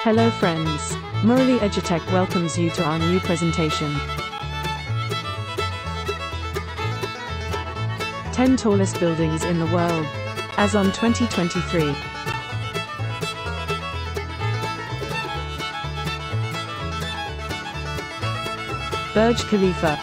Hello friends, Murali Edutech welcomes you to our new presentation. 10 tallest buildings in the world, as on 2023. Burj Khalifa.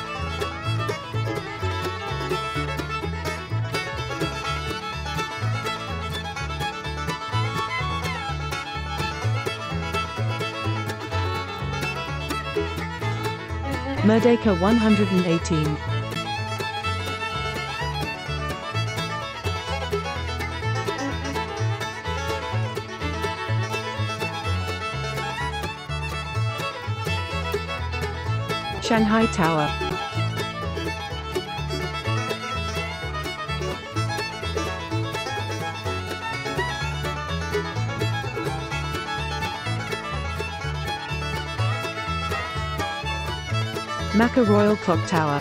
Merdeka 118. Shanghai Tower. Makkah Royal Clock Tower.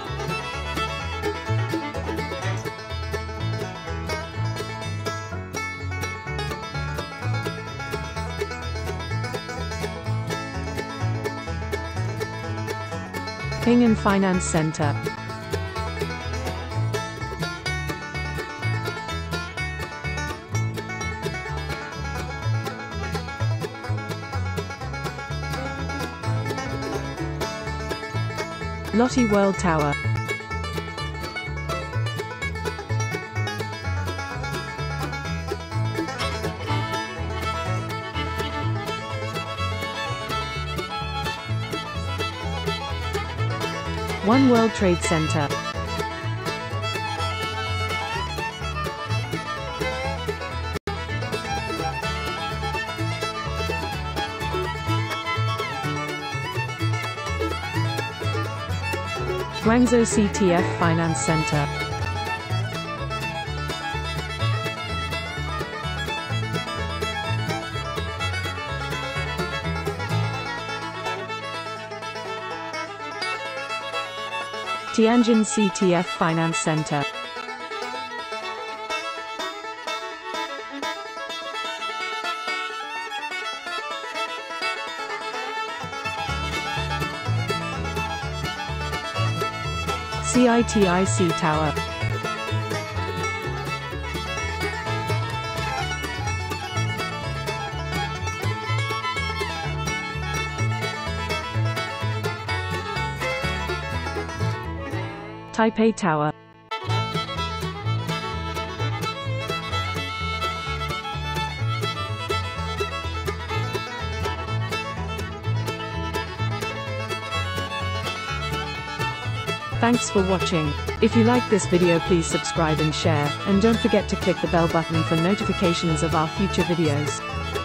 Ping An Finance Center. Lotte World Tower. One World Trade Center. Guangzhou CTF Finance Center. Tianjin CTF Finance Center. CITIC Tower. Taipei Tower. Thanks for watching. If you like this video, please subscribe and share, and don't forget to click the bell button for notifications of our future videos.